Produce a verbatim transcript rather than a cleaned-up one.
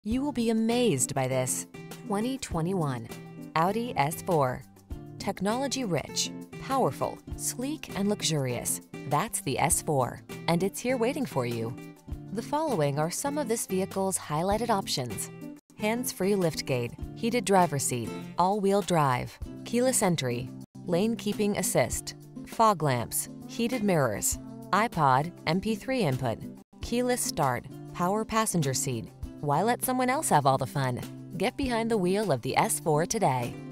You will be amazed by this twenty twenty-one Audi S four. Technology-rich, powerful, sleek, and luxurious. That's the S four, and it's here waiting for you. The following are some of this vehicle's highlighted options: hands-free liftgate, heated driver's seat, all-wheel drive, keyless entry, lane keeping assist, fog lamps, heated mirrors, iPod, M P three input, keyless start, power passenger seat. Why let someone else have all the fun? Get behind the wheel of the S four today.